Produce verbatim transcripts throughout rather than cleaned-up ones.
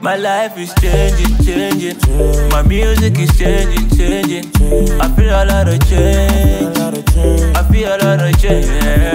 My life is changing, changing. My music is changing, changing. I feel a lot of change. I feel a lot of change.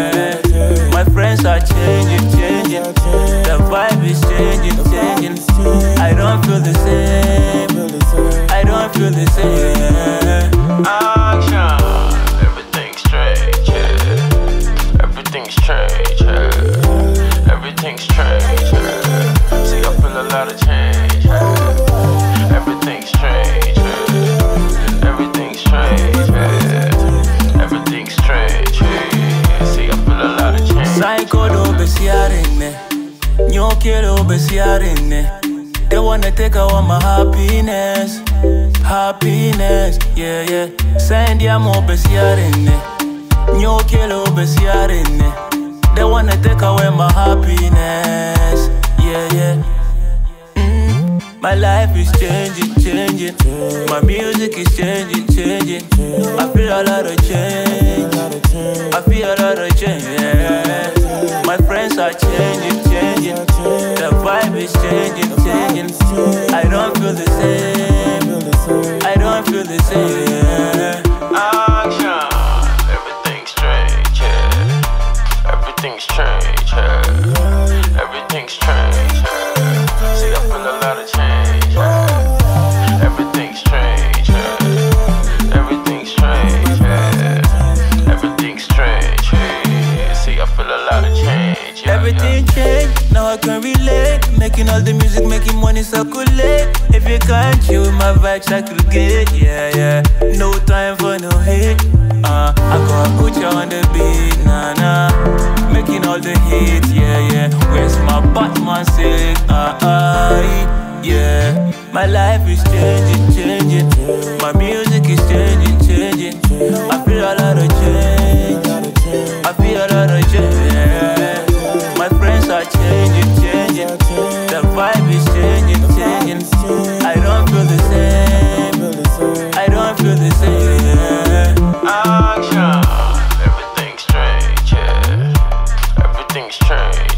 My friends are changing, changing. The vibe is changing, changing. I don't feel the same. I don't feel the same. Action. Everything's strange, yeah. Everything's strange, yeah. Everything's strange, yeah. See, I feel a lot of change, yeah. Everything's strange, yeah. Everything's strange, yeah. Everything's strange, yeah. See, I feel a lot of change. Psycho do besiarine, nyoke do besiarine. They wanna take away my happiness, happiness, yeah, yeah. Send ya mo besiarine, nyoke do besiarine. They wanna take away my happiness, yeah, yeah. Mm. My life is changing, changing. My music is changing, changing. I feel a lot of change. I feel a lot of change, yeah. My friends are changing, changing. The vibe is changing, changing. I don't feel the same. I don't feel the same. Action. Everything's strange, yeah. Everything's strange, yeah. Everything's strange, yeah. See, I feel a lot of change, yeah. Everything's strange, yeah. Everything's strange, yeah. Everything's strange, yeah. See, I feel a lot of change, yeah. Everything changed, now I can relate. Making all the music, making money circulate. If you can't chill with my vibes, I could get, yeah, yeah. No time for no hate. Uh, I got Uchee on the beat, nah, nah. Making all the hits, yeah, yeah. Where's my Batman sick, uh, uh, yeah. My life is changing, changing. My music is changing, changing. I feel a lot of change. I feel a lot of change, yeah. My friends are changing, changing. The vibe is changing, changing. I don't feel the same. I don't feel the same. Action. Everything's strange, yeah. Everything's strange.